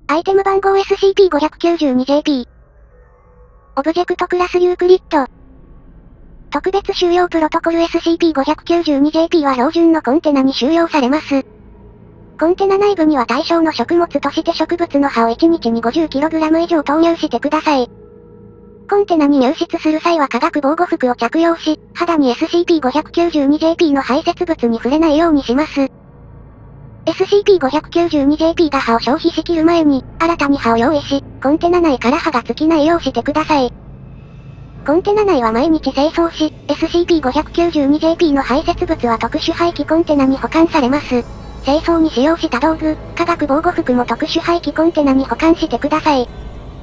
アイテム番号 SCP-592-JP。オブジェクトクラスユークリッド。特別収容プロトコル SCP-592-JP は標準のコンテナに収容されます。コンテナ内部には対象の食物として植物の葉を1日に 50kg 以上投入してください。コンテナに入室する際は化学防護服を着用し、肌に SCP-592-JP の排泄物に触れないようにします。SCP-592-JP が葉を消費しきる前に、新たに葉を用意し、コンテナ内から葉が尽きないようしてください。コンテナ内は毎日清掃し、SCP-592-JP の排泄物は特殊廃棄コンテナに保管されます。清掃に使用した道具、化学防護服も特殊廃棄コンテナに保管してください。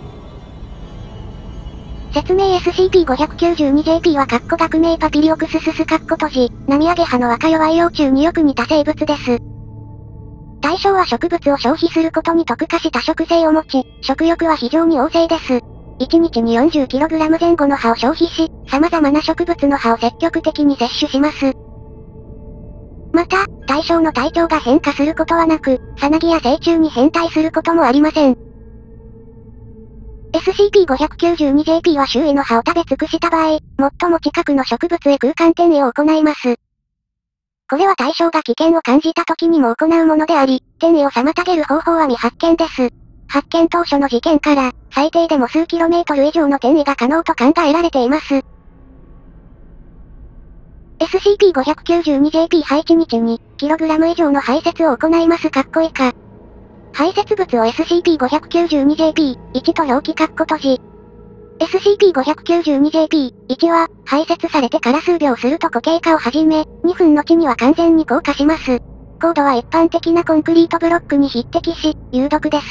説明 SCP-592-JP は学名パピリオクススス閉じ、ナミアゲハの若弱い幼虫によく似た生物です。対象は植物を消費することに特化した食性を持ち、食欲は非常に旺盛です。1日に 40kg 前後の葉を消費し、様々な植物の葉を積極的に摂取します。また、対象の体調が変化することはなく、さなぎや成虫に変態することもありません。SCP-592-JP は周囲の葉を食べ尽くした場合、最も近くの植物へ空間転移を行います。これは対象が危険を感じた時にも行うものであり、転移を妨げる方法は未発見です。発見当初の事件から、最低でも数キロメートル以上の転移が可能と考えられています。SCP-592-JP は1日に、kg 以上の排泄を行います。以下。排泄物を SCP-592-JP、1と表記閉じ。SCP-592-JP、1は、排泄されてから数秒すると固形化を始め、2分後には完全に硬化します。コードは一般的なコンクリートブロックに匹敵し、有毒です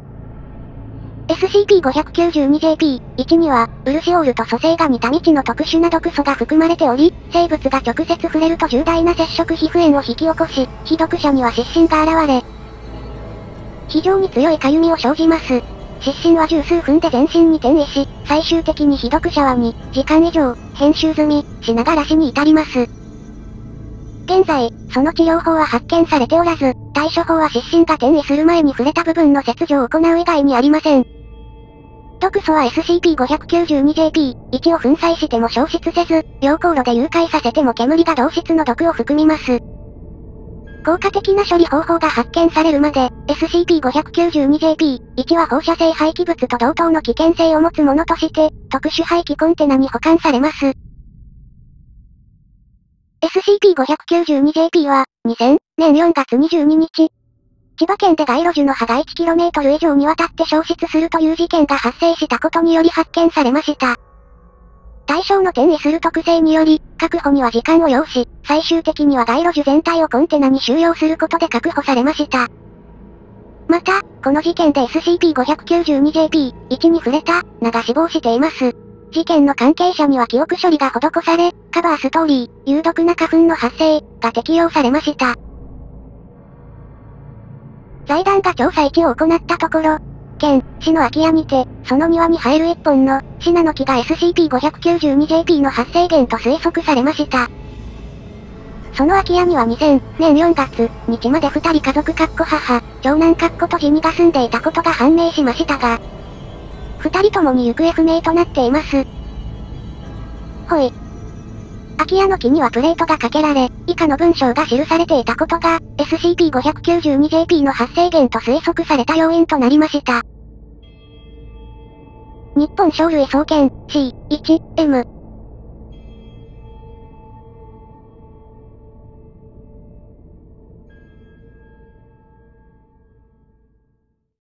。SCP-592-JP、1には、ウルシオールと組成が似た未知の特殊な毒素が含まれており、生物が直接触れると重大な接触皮膚炎を引き起こし、被毒者には湿疹が現れ、非常に強い痒みを生じます。湿疹は十数分で全身に転移し、最終的に被毒者は2時間以上、編集済み、しながら死に至ります。現在、その治療法は発見されておらず、対処法は湿疹が転移する前に触れた部分の切除を行う以外にありません。毒素は SCP-592-JP、1を粉砕しても消失せず、溶鉱炉で融解させても煙が同質の毒を含みます。効果的な処理方法が発見されるまで、SCP-592-JP、1は放射性廃棄物と同等の危険性を持つものとして、特殊廃棄コンテナに保管されます。SCP-592-JP は、2000年4月22日、千葉県で街路樹の葉が 1km 以上にわたって消失するという事件が発生したことにより発見されました。対象の転移する特性により、確保には時間を要し、最終的には街路樹全体をコンテナに収容することで確保されました。また、この事件で SCP-592-JP、1に触れた、名が死亡しています。事件の関係者には記憶処理が施され、カバーストーリー、有毒な花粉の発生、が適用されました。財団が調査1を行ったところ、県、市の空き家にて、その庭に生える一本の、シナノキが SCP-592-JP の発生源と推測されました。その空き家には2000年4月、日まで2人家族母、長男閉じにが住んでいたことが判明しましたが、2人ともに行方不明となっています。ほい。空き家の木にはプレートがかけられ、以下の文章が記されていたことが、SCP-592-JP の発生源と推測された要因となりました。日本生類総研 C1M